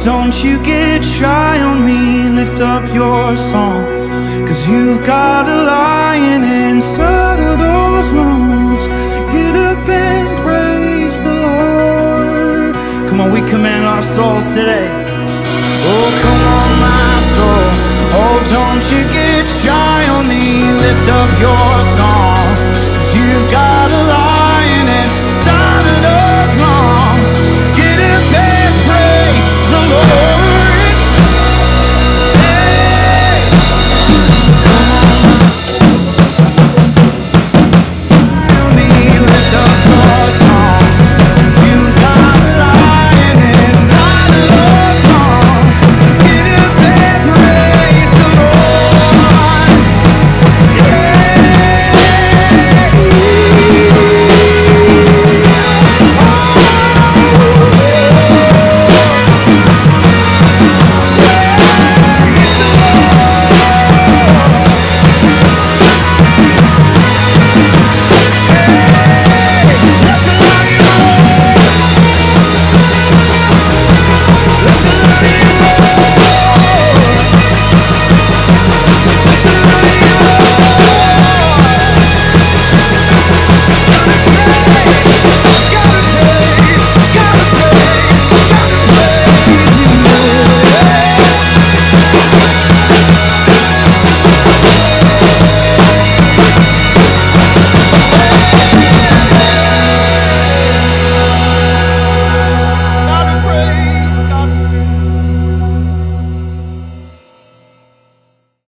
don't you get shy on me, lift up your song, 'cause you've got a lion inside of those lungs. Get up and praise the Lord. Come on, we command our souls today. Oh, come on, my soul. Oh, don't you get shy on me, lift up your song, 'cause you've got a lion